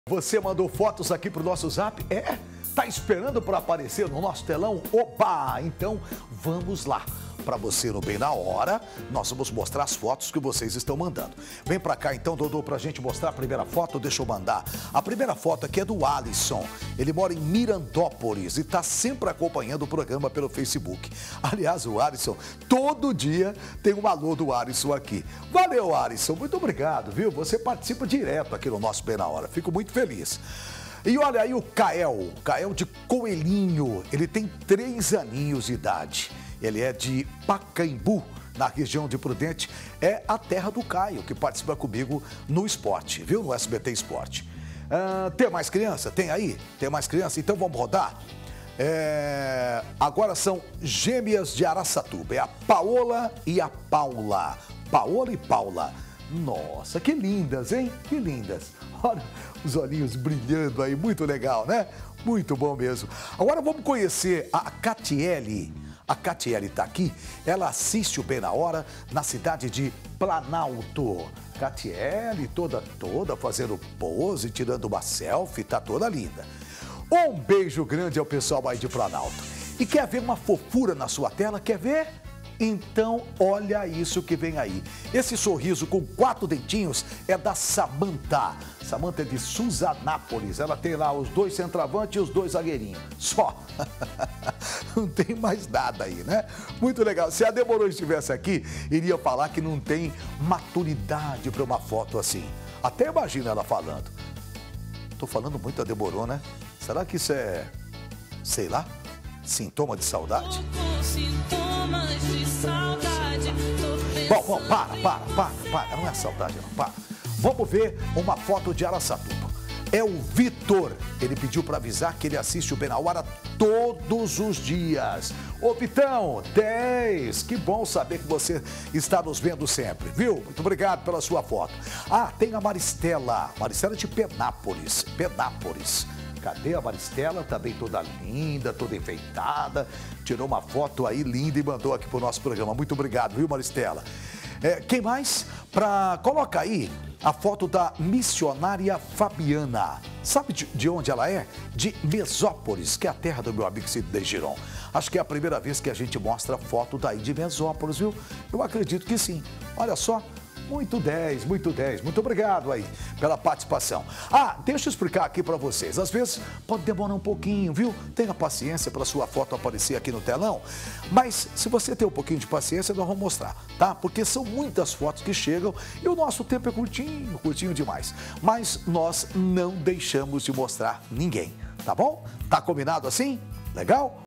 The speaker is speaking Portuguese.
Você mandou fotos aqui pro nosso zap? É? Tá esperando para aparecer no nosso telão? Opa! Então vamos lá. Para você no Bem na Hora, nós vamos mostrar as fotos que vocês estão mandando. Vem para cá então, Dodô, pra gente mostrar a primeira foto. Deixa eu mandar. A primeira foto aqui é do Alisson. Ele mora em Mirandópolis e tá sempre acompanhando o programa pelo Facebook. Aliás, o Alisson, todo dia tem um alô do Alisson aqui. Valeu, Alisson. Muito obrigado, viu? Você participa direto aqui no nosso Bem na Hora. Fico muito feliz. E olha aí o Kael de Coelhinho. Ele tem 3 aninhos de idade. Ele é de Pacaembu, na região de Prudente. É a terra do Caio, que participa comigo no esporte, viu? No SBT Esporte. Tem mais criança? Tem aí? Tem mais criança? Então vamos rodar? Agora são gêmeas de Araçatuba. É a Paola e a Paula. Paola e Paula. Nossa, que lindas, hein? Que lindas. Olha os olhinhos brilhando aí. Muito legal, né? Muito bom mesmo. Agora vamos conhecer a Catiele. A Catiele está aqui, ela assiste o Bem na Hora na cidade de Planalto. Catiele toda fazendo pose, tirando uma selfie, tá toda linda. Um beijo grande ao pessoal aí de Planalto. E quer ver uma fofura na sua tela? Quer ver? Então, olha isso que vem aí. Esse sorriso com 4 dentinhos é da Samanta. Samanta é de Suzanápolis. Ela tem lá os 2 centroavantes e os 2 zagueirinhos. Só. Não tem mais nada aí, né? Muito legal. Se a Demorou estivesse aqui, iria falar que não tem maturidade para uma foto assim. Até imagina ela falando. Tô falando muito a Demorou, né? Será que isso é, sei lá, sintoma de saudade? Bom, para, não é saudade não, para. Vamos ver uma foto de Araçatuba. É o Vitor, ele pediu para avisar que ele assiste o Bem na Hora todos os dias. Ô Vitão, 10, que bom saber que você está nos vendo sempre, viu? Muito obrigado pela sua foto. Tem a Maristela de Penápolis. Cadê a Maristela? Também toda linda, toda enfeitada. Tirou uma foto aí linda e mandou aqui pro nosso programa. Muito obrigado, viu, Maristela? Quem mais? Coloca aí a foto da missionária Fabiana. Sabe de onde ela é? De Mesópolis, que é a terra do meu amigo Sidney Giron. Acho que é a primeira vez que a gente mostra foto daí de Mesópolis, viu? Eu acredito que sim. Olha só. Muito 10. Muito obrigado aí pela participação. Deixa eu explicar aqui para vocês. Às vezes pode demorar um pouquinho, viu? Tenha paciência para sua foto aparecer aqui no telão. Mas se você tem um pouquinho de paciência, nós vamos mostrar, tá? Porque são muitas fotos que chegam e o nosso tempo é curtinho demais. Mas nós não deixamos de mostrar ninguém, tá bom? Tá combinado assim? Legal?